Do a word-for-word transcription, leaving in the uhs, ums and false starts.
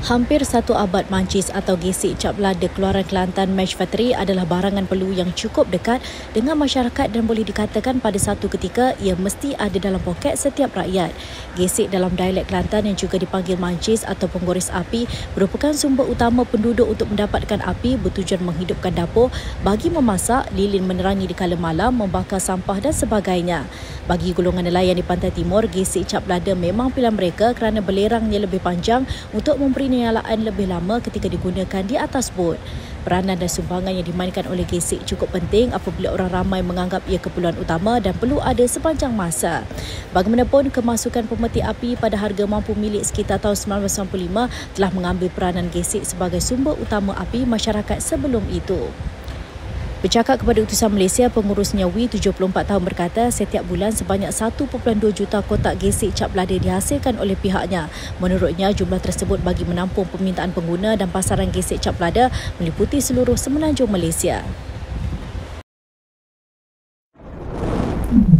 Hampir satu abad mancis atau gesik cap lada keluaran Kelantan Match Factory adalah barangan perlu yang cukup dekat dengan masyarakat dan boleh dikatakan pada satu ketika ia mesti ada dalam poket setiap rakyat. Gesik dalam dialek Kelantan yang juga dipanggil mancis atau penggoris api merupakan sumber utama penduduk untuk mendapatkan api bertujuan menghidupkan dapur bagi memasak, lilin menerangi di kala malam, membakar sampah dan sebagainya. Bagi golongan nelayan di Pantai Timur, gesik cap lada memang pilihan mereka kerana belerangnya lebih panjang untuk memberi penyalaan lebih lama ketika digunakan di atas bot. Peranan dan sumbangan yang dimainkan oleh gesik cukup penting apabila orang ramai menganggap ia keperluan utama dan perlu ada sepanjang masa. Bagaimanapun, kemasukan pemetik api pada harga mampu milik sekitar tahun sembilan belas sembilan puluh lima telah mengambil peranan gesik sebagai sumber utama api masyarakat sebelum itu. Bercakap kepada Utusan Malaysia, pengurusnya W I tujuh puluh empat tahun berkata setiap bulan sebanyak satu perpuluhan dua juta kotak gesik cap lada dihasilkan oleh pihaknya. Menurutnya, jumlah tersebut bagi menampung permintaan pengguna dan pasaran gesik cap lada meliputi seluruh semenanjung Malaysia.